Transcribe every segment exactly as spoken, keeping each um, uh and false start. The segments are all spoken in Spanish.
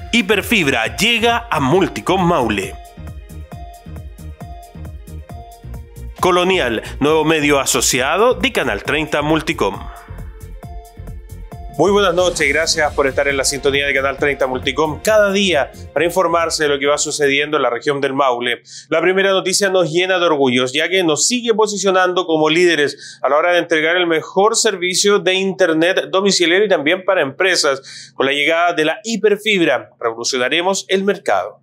Hiperfibra llega a Multicom Maule. Colonial, nuevo medio asociado de Canal treinta Multicom. Muy buenas noches, gracias por estar en la sintonía de Canal treinta Multicom cada día para informarse de lo que va sucediendo en la región del Maule. La primera noticia nos llena de orgullos, ya que nos sigue posicionando como líderes a la hora de entregar el mejor servicio de internet domiciliario y también para empresas. Con la llegada de la hiperfibra, revolucionaremos el mercado.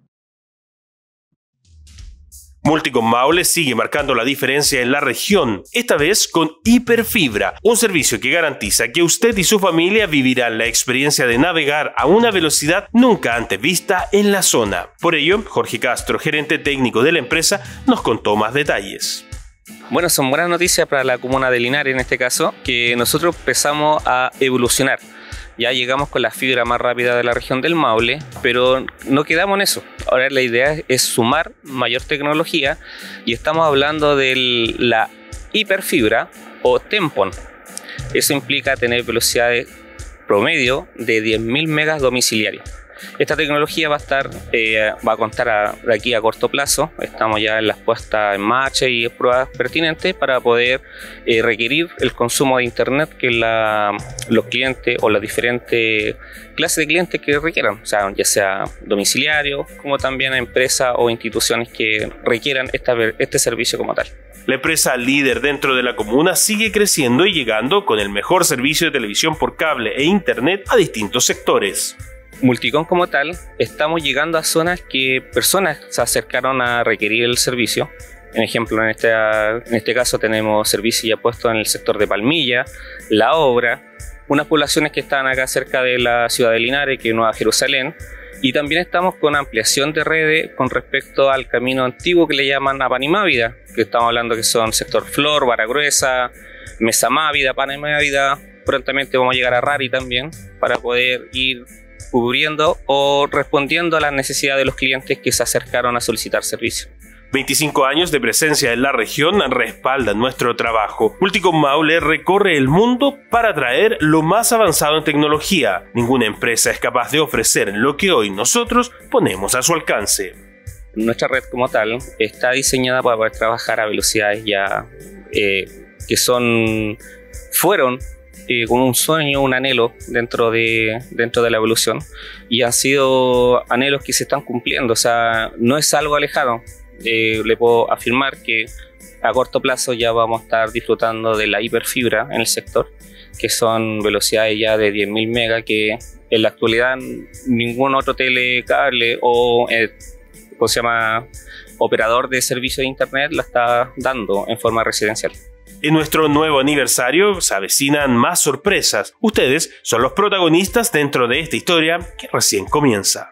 Multicom Maule sigue marcando la diferencia en la región, esta vez con Hiperfibra, un servicio que garantiza que usted y su familia vivirán la experiencia de navegar a una velocidad nunca antes vista en la zona. Por ello, Jorge Castro, gerente técnico de la empresa, nos contó más detalles. Bueno, son buenas noticias para la comuna de Linares en este caso, que nosotros empezamos a evolucionar. Ya llegamos con la fibra más rápida de la región del Maule, pero no quedamos en eso. Ahora la idea es sumar mayor tecnología y estamos hablando de la hiperfibra o Tempon. Eso implica tener velocidades promedio de diez mil megas domiciliarios. Esta tecnología va a estar, eh, va a contar a, de aquí a corto plazo. Estamos ya en las puestas en marcha y pruebas pertinentes para poder eh, requerir el consumo de internet que la, los clientes o las diferentes clases de clientes que requieran, o sea, ya sea domiciliario como también empresas o instituciones que requieran esta, este servicio como tal. La empresa líder dentro de la comuna sigue creciendo y llegando con el mejor servicio de televisión por cable e internet a distintos sectores. Multicom como tal, estamos llegando a zonas que personas se acercaron a requerir el servicio. En ejemplo, en este, en este caso tenemos servicio ya puesto en el sector de Palmilla, La Obra, unas poblaciones que están acá cerca de la ciudad de Linares, que es Nueva Jerusalén, y también estamos con ampliación de redes con respecto al camino antiguo que le llaman Apanimávida, que estamos hablando que son sector Flor, Vara Gruesa, Mesa Mávida, Apanimávida. Prontamente vamos a llegar a Rari también para poder ir cubriendo o respondiendo a las necesidades de los clientes que se acercaron a solicitar servicio. veinticinco años de presencia en la región respaldan nuestro trabajo. Multicom Maule recorre el mundo para traer lo más avanzado en tecnología. Ninguna empresa es capaz de ofrecer lo que hoy nosotros ponemos a su alcance. Nuestra red como tal está diseñada para poder trabajar a velocidades ya eh, que son, fueron Eh, con un sueño, un anhelo dentro de, dentro de la evolución, y han sido anhelos que se están cumpliendo, o sea, no es algo alejado. Eh, le puedo afirmar que a corto plazo ya vamos a estar disfrutando de la hiperfibra en el sector, que son velocidades ya de diez mil megas que en la actualidad ningún otro telecable o eh, ¿cómo se llama? operador de servicio de internet la está dando en forma residencial. En nuestro nuevo aniversario se avecinan más sorpresas. Ustedes son los protagonistas dentro de esta historia que recién comienza.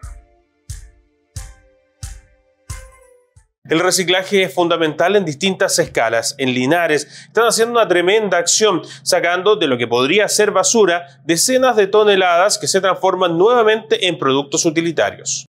El reciclaje es fundamental en distintas escalas. En Linares están haciendo una tremenda acción, sacando de lo que podría ser basura decenas de toneladas que se transforman nuevamente en productos utilitarios.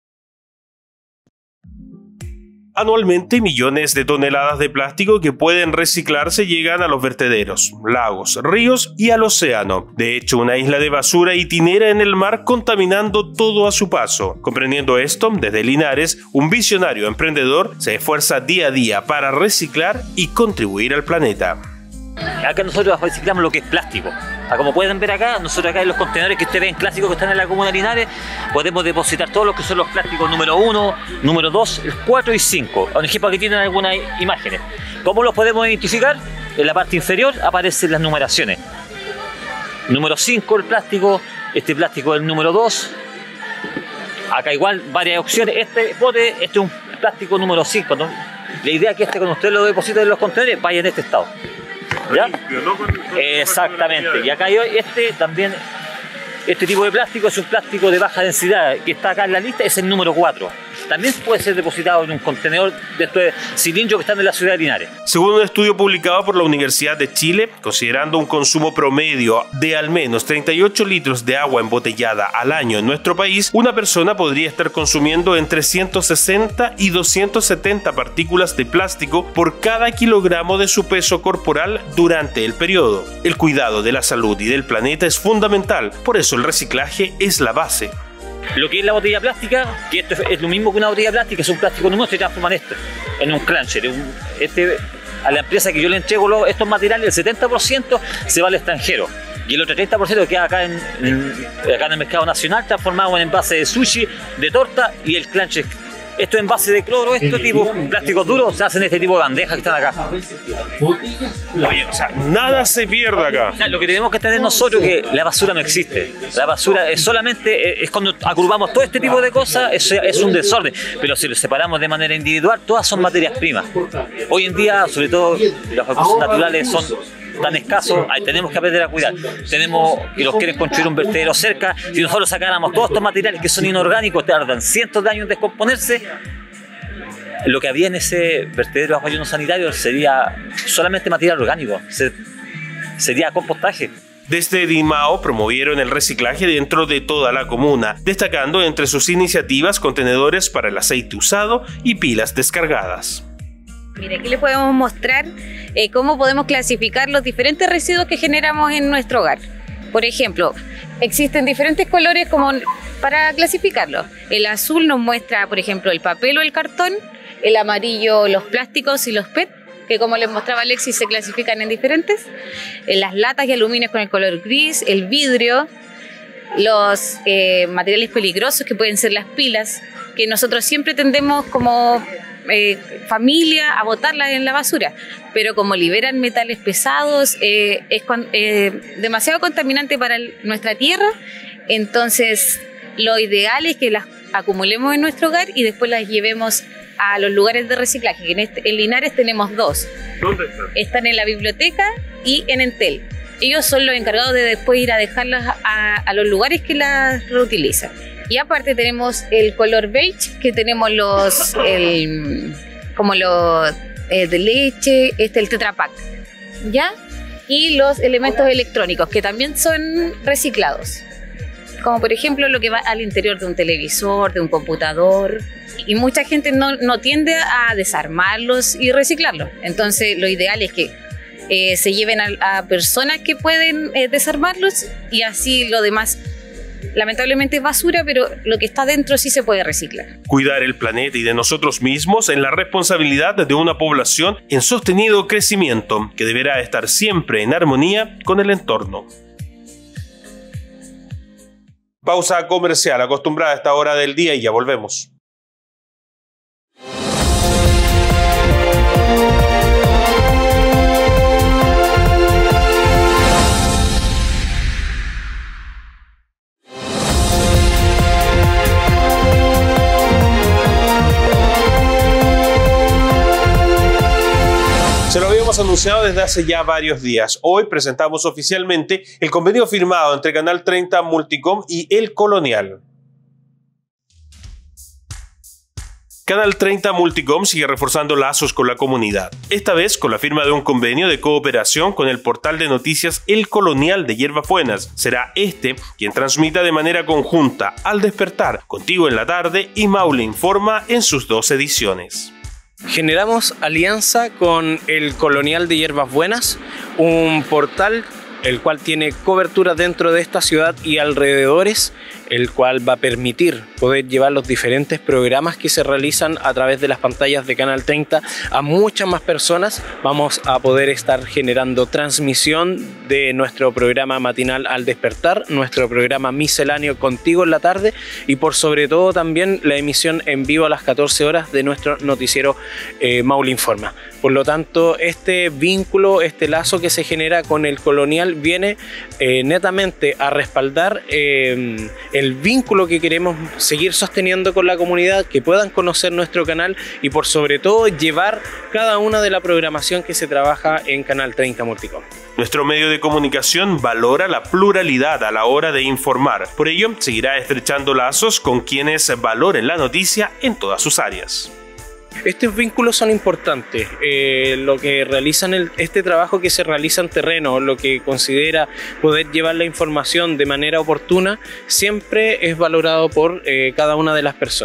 Anualmente, millones de toneladas de plástico que pueden reciclarse llegan a los vertederos, lagos, ríos y al océano. De hecho, una isla de basura itinera en el mar contaminando todo a su paso. Comprendiendo esto, desde Linares, un visionario emprendedor se esfuerza día a día para reciclar y contribuir al planeta. Acá nosotros reciclamos lo que es plástico. Como pueden ver acá, nosotros acá en los contenedores que ustedes ven clásicos que están en la comuna de Linares, podemos depositar todos los que son los plásticos número uno, número dos, cuatro y cinco. Un ejemplo, aquí tienen algunas imágenes. ¿Cómo los podemos identificar? En la parte inferior aparecen las numeraciones. Número cinco el plástico, este plástico es el número dos. Acá igual varias opciones. Este bote, este es un plástico número cinco, ¿no? La idea es que este, cuando ustedes lo depositen en los contenedores, vaya en este estado. ¿Ya? Exactamente. Y acá yo, este también, este tipo de plástico es un plástico de baja densidad que está acá en la lista, es el número cuatro. También puede ser depositado en un contenedor de estos cilindros que están en la ciudad de Linares. Según un estudio publicado por la Universidad de Chile, considerando un consumo promedio de al menos treinta y ocho litros de agua embotellada al año en nuestro país, una persona podría estar consumiendo entre ciento sesenta y doscientas setenta partículas de plástico por cada kilogramo de su peso corporal durante el periodo. El cuidado de la salud y del planeta es fundamental, por eso el reciclaje es la base. Lo que es la botella plástica, que esto es lo mismo que una botella plástica, es un plástico número, se transforma en esto, en un clancher. Un, este, a la empresa que yo le entrego los, estos materiales, el setenta por ciento se va al extranjero. Y el otro treinta por ciento queda acá en, en, acá en el mercado nacional, transformado en envase de sushi, de torta y el clancher. Esto es envase de cloro, esto tipo plásticos duros, se hacen este tipo de bandejas que están acá. Oye, o sea, nada se pierde acá. O sea, lo que tenemos que entender nosotros es que la basura no existe. La basura es solamente, es cuando agrupamos todo este tipo de cosas, es, es un desorden. Pero si lo separamos de manera individual, todas son materias primas. Hoy en día, sobre todo, los recursos naturales son tan escasos, ahí tenemos que aprender a cuidar. Tenemos que los quieren construir un vertedero cerca. Si nosotros sacáramos todos estos materiales que son inorgánicos, tardan cientos de años en descomponerse, lo que había en ese vertedero bajo ayuno sanitario sería solamente material orgánico, sería compostaje. Desde DIMAO promovieron el reciclaje dentro de toda la comuna, destacando entre sus iniciativas contenedores para el aceite usado y pilas descargadas. Mira, aquí les podemos mostrar eh, cómo podemos clasificar los diferentes residuos que generamos en nuestro hogar. Por ejemplo, existen diferentes colores como para clasificarlos. El azul nos muestra, por ejemplo, el papel o el cartón, el amarillo los plásticos y los P E T, que como les mostraba Alexis se clasifican en diferentes, las latas y aluminios con el color gris, el vidrio, los eh, materiales peligrosos que pueden ser las pilas, que nosotros siempre tendemos como Eh, familia a botarlas en la basura, pero como liberan metales pesados, eh, es con, eh, demasiado contaminante para el, nuestra tierra, entonces lo ideal es que las acumulemos en nuestro hogar y después las llevemos a los lugares de reciclaje, que en, este, en Linares tenemos dos. ¿Dónde están? Están en la biblioteca y en Entel. Ellos son los encargados de después ir a dejarlas a, a los lugares que las reutilizan. Y aparte tenemos el color beige, que tenemos los, el, como los eh, de leche, este el Tetra Pak, ¿ya? Y los elementos electrónicos, que también son reciclados. Como por ejemplo lo que va al interior de un televisor, de un computador. Y mucha gente no, no tiende a desarmarlos y reciclarlos. Entonces lo ideal es que eh, se lleven a, a personas que pueden eh, desarmarlos y así lo demás lamentablemente es basura, pero lo que está dentro sí se puede reciclar. Cuidar el planeta y de nosotros mismos es la responsabilidad de una población en sostenido crecimiento que deberá estar siempre en armonía con el entorno. Pausa comercial acostumbrada a esta hora del día y ya volvemos. Se lo habíamos anunciado desde hace ya varios días. Hoy presentamos oficialmente el convenio firmado entre Canal treinta Multicom y El Colonial. Canal treinta Multicom sigue reforzando lazos con la comunidad, esta vez con la firma de un convenio de cooperación con el portal de noticias El Colonial de Hierbas Buenas. Será este quien transmita de manera conjunta Al Despertar, Contigo en la Tarde y Maule Informa en sus dos ediciones. Generamos alianza con El Colonial de Hierbas Buenas, un portal el cual tiene cobertura dentro de esta ciudad y alrededores, el cual va a permitir poder llevar los diferentes programas que se realizan a través de las pantallas de Canal treinta a muchas más personas. Vamos a poder estar generando transmisión de nuestro programa matinal Al Despertar, nuestro programa misceláneo Contigo en la Tarde y por sobre todo también la emisión en vivo a las catorce horas de nuestro noticiero eh, Maule Informa. Por lo tanto, este vínculo, este lazo que se genera con El Colonial viene eh, netamente a respaldar eh, el vínculo que queremos seguir sosteniendo con la comunidad, que puedan conocer nuestro canal y por sobre todo llevar cada una de la programación que se trabaja en Canal treinta Multicom. Nuestro medio de comunicación valora la pluralidad a la hora de informar. Por ello, seguirá estrechando lazos con quienes valoren la noticia en todas sus áreas. Estos vínculos son importantes, eh, lo que realizan el, este trabajo que se realiza en terreno, lo que considera poder llevar la información de manera oportuna, siempre es valorado por eh, cada una de las personas.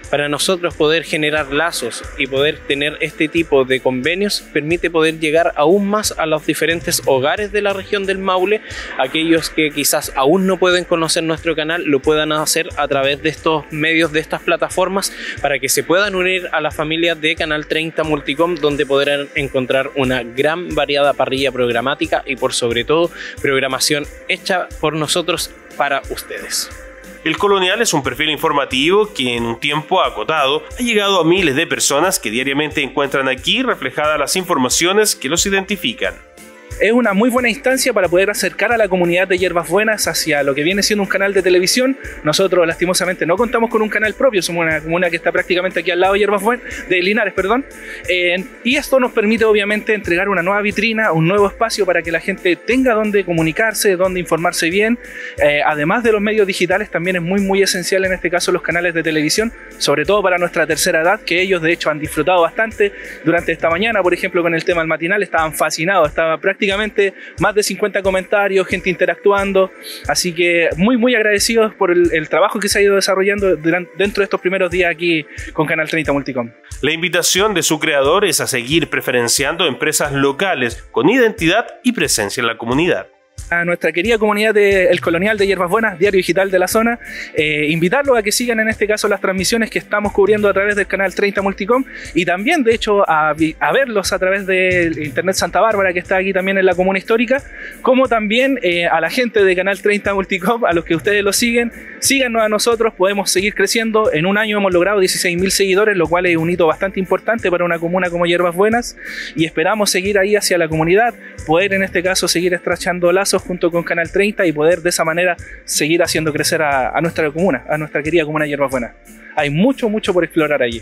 Para nosotros poder generar lazos y poder tener este tipo de convenios permite poder llegar aún más a los diferentes hogares de la región del Maule. Aquellos que quizás aún no pueden conocer nuestro canal lo puedan hacer a través de estos medios, de estas plataformas, para que se puedan unir a la familia de Canal treinta Multicom, donde podrán encontrar una gran variada parrilla programática y por sobre todo programación hecha por nosotros para ustedes. El Colonial es un perfil informativo que en un tiempo acotado ha llegado a miles de personas que diariamente encuentran aquí reflejadas las informaciones que los identifican. Es una muy buena instancia para poder acercar a la comunidad de Hierbas Buenas hacia lo que viene siendo un canal de televisión. Nosotros lastimosamente no contamos con un canal propio, somos una comuna que está prácticamente aquí al lado de Hierbas Buenas, de Linares, perdón. Eh, y esto nos permite obviamente entregar una nueva vitrina, un nuevo espacio para que la gente tenga donde comunicarse, donde informarse bien. Eh, además de los medios digitales, también es muy muy esencial en este caso los canales de televisión, sobre todo para nuestra tercera edad, que ellos de hecho han disfrutado bastante durante esta mañana, por ejemplo con el tema del matinal, estaban fascinados, estaba prácticamente más de cincuenta comentarios, gente interactuando, así que muy muy agradecidos por el, el trabajo que se ha ido desarrollando durante, dentro de estos primeros días aquí con Canal treinta Multicom. La invitación de su creador es a seguir preferenciando empresas locales con identidad y presencia en la comunidad. A nuestra querida comunidad de El Colonial de Hierbas Buenas, diario digital de la zona, eh, invitarlos a que sigan en este caso las transmisiones que estamos cubriendo a través del Canal treinta Multicom y también de hecho a, a verlos a través de Internet Santa Bárbara, que está aquí también en la comuna histórica, como también eh, a la gente de Canal treinta Multicom, a los que ustedes lo siguen, síganos a nosotros, podemos seguir creciendo. En un año hemos logrado dieciséis mil seguidores, lo cual es un hito bastante importante para una comuna como Hierbas Buenas, y esperamos seguir ahí hacia la comunidad, poder en este caso seguir estrechando lazos junto con Canal treinta y poder de esa manera seguir haciendo crecer a, a nuestra comuna, a nuestra querida comuna de Hierbas Buenas. Hay mucho, mucho por explorar allí.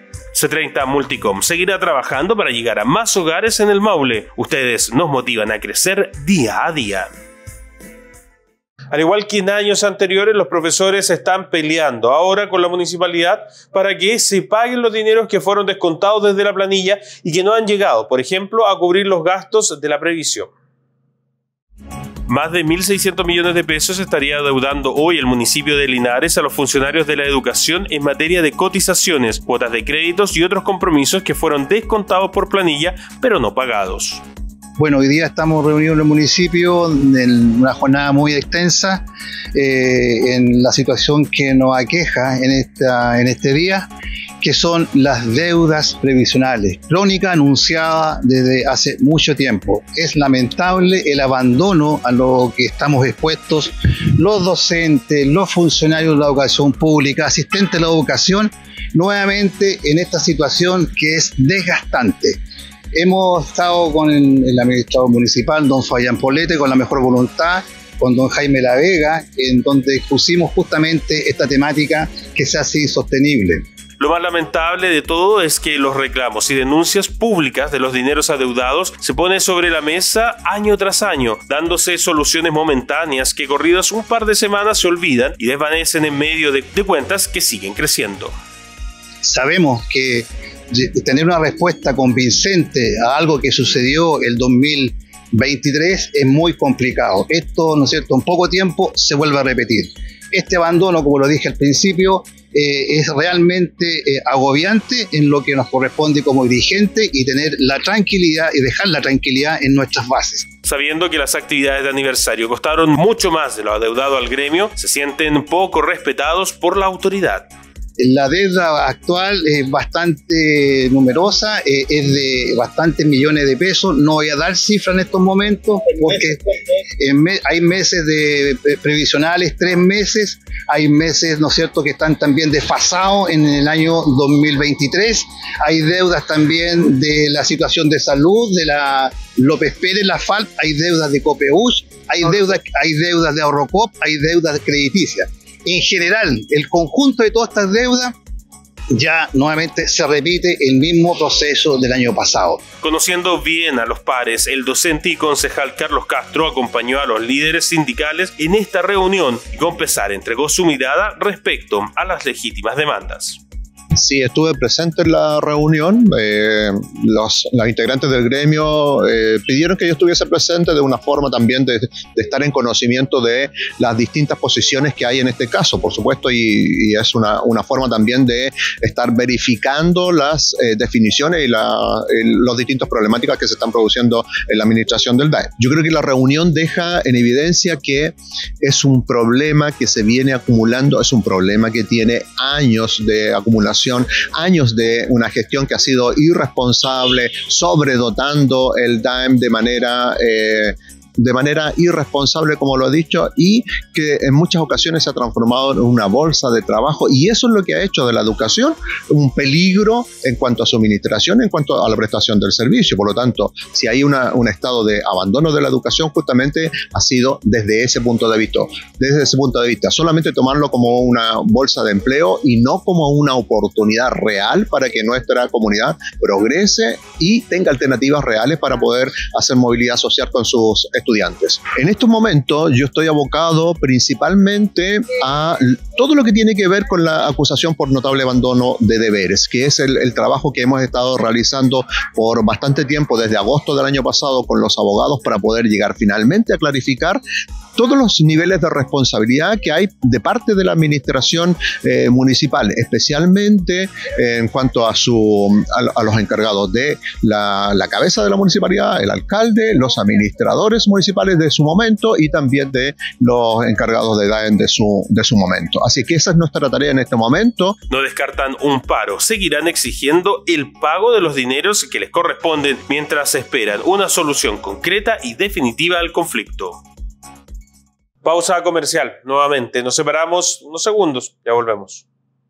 C treinta Multicom seguirá trabajando para llegar a más hogares en el Maule. Ustedes nos motivan a crecer día a día. Al igual que en años anteriores, los profesores están peleando ahora con la municipalidad para que se paguen los dineros que fueron descontados desde la planilla y que no han llegado, por ejemplo, a cubrir los gastos de la previsión. Más de mil seiscientos millones de pesos estaría adeudando hoy el municipio de Linares a los funcionarios de la educación en materia de cotizaciones, cuotas de créditos y otros compromisos que fueron descontados por planilla, pero no pagados. Bueno, hoy día estamos reunidos en el municipio en una jornada muy extensa eh, en la situación que nos aqueja en, esta, en este día, que son las deudas previsionales, crónica anunciada desde hace mucho tiempo. Es lamentable el abandono a lo que estamos expuestos los docentes, los funcionarios de la educación pública, asistentes de la educación, nuevamente en esta situación que es desgastante. Hemos estado con el, el administrador municipal, don Fabián Polete, con la mejor voluntad, con don Jaime La Vega, en donde expusimos justamente esta temática que sea así sostenible. Lo más lamentable de todo es que los reclamos y denuncias públicas de los dineros adeudados se ponen sobre la mesa año tras año, dándose soluciones momentáneas que corridas un par de semanas se olvidan y desvanecen en medio de, de cuentas que siguen creciendo. Sabemos que tener una respuesta convincente a algo que sucedió el dos mil veintitrés es muy complicado. Esto, ¿no es cierto?, en poco tiempo se vuelve a repetir. Este abandono, como lo dije al principio, eh, es realmente eh, agobiante en lo que nos corresponde como dirigente y tener la tranquilidad y dejar la tranquilidad en nuestras bases. Sabiendo que las actividades de aniversario costaron mucho más de lo adeudado al gremio, se sienten poco respetados por la autoridad. La deuda actual es bastante numerosa, eh, es de bastantes millones de pesos. No voy a dar cifras en estos momentos porque en me hay meses de previsionales, tres meses, hay meses, ¿no es cierto?, que están también desfasados en el año dos mil veintitrés. Hay deudas también de la situación de salud, de la López Pérez, la F A L P, hay deudas de COPEUS, hay deudas, hay deudas de Ahorrocop, hay deudas crediticias. En general, el conjunto de todas estas deudas ya nuevamente se repite el mismo proceso del año pasado. Conociendo bien a los pares, el docente y concejal Carlos Castro acompañó a los líderes sindicales en esta reunión y con pesar entregó su mirada respecto a las legítimas demandas. Sí, estuve presente en la reunión. Eh, los, los integrantes del gremio eh, pidieron que yo estuviese presente de una forma también de, de estar en conocimiento de las distintas posiciones que hay en este caso, por supuesto, y, y es una, una forma también de estar verificando las eh, definiciones y la, el, los distintos problemáticas que se están produciendo en la administración del D A E M. Yo creo que la reunión deja en evidencia que es un problema que se viene acumulando, es un problema que tiene años de acumulación, años de una gestión que ha sido irresponsable, sobredotando el D A E M de manera eh, de manera irresponsable, como lo he dicho, y que en muchas ocasiones se ha transformado en una bolsa de trabajo, y eso es lo que ha hecho de la educación un peligro en cuanto a su administración, en cuanto a la prestación del servicio. Por lo tanto, si hay una, un estado de abandono de la educación, justamente ha sido desde ese punto de vista, desde ese punto de vista, solamente tomarlo como una bolsa de empleo y no como una oportunidad real para que nuestra comunidad progrese y tenga alternativas reales para poder hacer movilidad social con sus estudiantes. En estos momentos yo estoy abocado principalmente a todo lo que tiene que ver con la acusación por notable abandono de deberes, que es el, el trabajo que hemos estado realizando por bastante tiempo, desde agosto del año pasado, con los abogados, para poder llegar finalmente a clarificar todos los niveles de responsabilidad que hay de parte de la administración eh, municipal, especialmente eh, en cuanto a, su, a, a los encargados de la, la cabeza de la municipalidad, el alcalde, los administradores municipales de su momento y también de los encargados de D A E M de su, de su momento. Así que esa es nuestra tarea en este momento. No descartan un paro, seguirán exigiendo el pago de los dineros que les corresponden mientras esperan una solución concreta y definitiva al conflicto. Pausa comercial, nuevamente, nos separamos unos segundos, ya volvemos.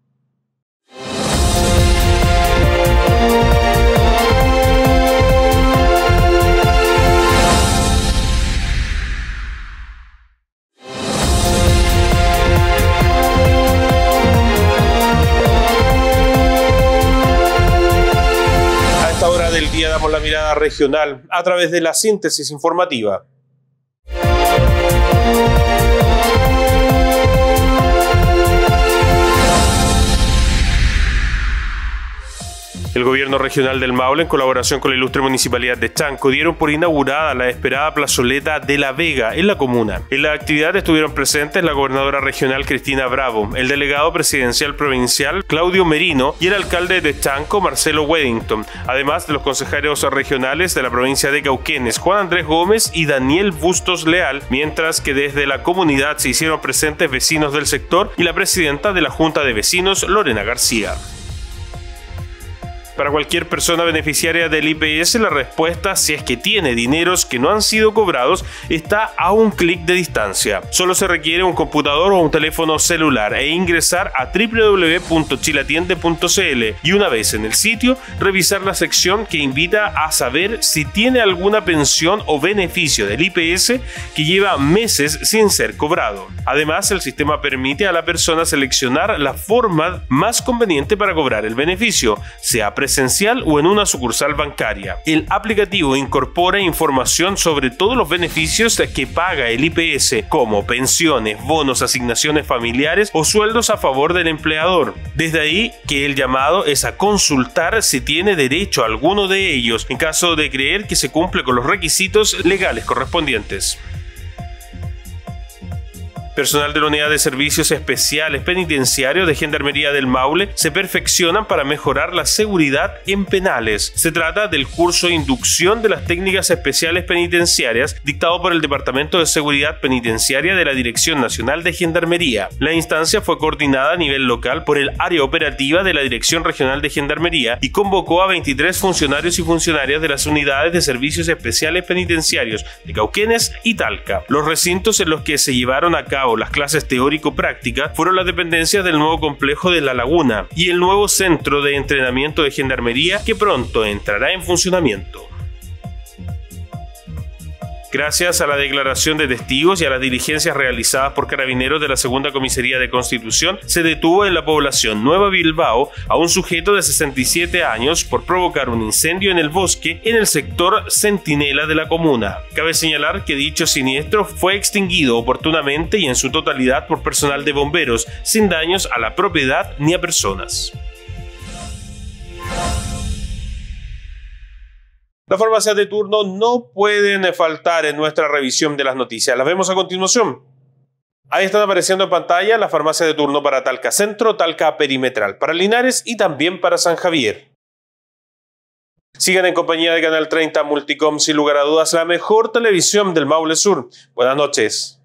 A esta hora del día damos la mirada regional a través de la síntesis informativa. El gobierno regional del Maule, en colaboración con la ilustre municipalidad de Chanco, dieron por inaugurada la esperada plazoleta de La Vega en la comuna. En la actividad estuvieron presentes la gobernadora regional Cristina Bravo, el delegado presidencial provincial Claudio Merino y el alcalde de Chanco, Marcelo Weddington, además de los consejeros regionales de la provincia de Cauquenes, Juan Andrés Gómez y Daniel Bustos Leal, mientras que desde la comunidad se hicieron presentes vecinos del sector y la presidenta de la Junta de Vecinos, Lorena García. Para cualquier persona beneficiaria del I P S, la respuesta, si es que tiene dineros que no han sido cobrados, está a un clic de distancia. Solo se requiere un computador o un teléfono celular e ingresar a w w w punto chilatiende punto c l y una vez en el sitio, revisar la sección que invita a saber si tiene alguna pensión o beneficio del I P S que lleva meses sin ser cobrado. Además, el sistema permite a la persona seleccionar la forma más conveniente para cobrar el beneficio, sea presencial o en una sucursal bancaria. El aplicativo incorpora información sobre todos los beneficios que paga el I P S, como pensiones, bonos, asignaciones familiares o sueldos a favor del empleador. Desde ahí que el llamado es a consultar si tiene derecho a alguno de ellos, en caso de creer que se cumple con los requisitos legales correspondientes. Personal de la Unidad de Servicios Especiales Penitenciarios de Gendarmería del Maule se perfeccionan para mejorar la seguridad en penales. Se trata del curso de inducción de las técnicas especiales penitenciarias dictado por el Departamento de Seguridad Penitenciaria de la Dirección Nacional de Gendarmería. La instancia fue coordinada a nivel local por el área operativa de la Dirección Regional de Gendarmería y convocó a veintitrés funcionarios y funcionarias de las unidades de servicios especiales penitenciarios de Cauquenes y Talca. Los recintos en los que se llevaron a cabo las clases teórico-prácticas fueron las dependencias del nuevo complejo de La Laguna y el nuevo centro de entrenamiento de gendarmería que pronto entrará en funcionamiento. Gracias a la declaración de testigos y a las diligencias realizadas por carabineros de la Segunda Comisaría de Constitución, se detuvo en la población Nueva Bilbao a un sujeto de sesenta y siete años por provocar un incendio en el bosque en el sector Centinela de la comuna. Cabe señalar que dicho siniestro fue extinguido oportunamente y en su totalidad por personal de bomberos, sin daños a la propiedad ni a personas. Las farmacias de turno no pueden faltar en nuestra revisión de las noticias. Las vemos a continuación. Ahí están apareciendo en pantalla las farmacias de turno para Talca Centro, Talca Perimetral, para Linares y también para San Javier. Sigan en compañía de Canal treinta Multicom, sin lugar a dudas, la mejor televisión del Maule Sur. Buenas noches.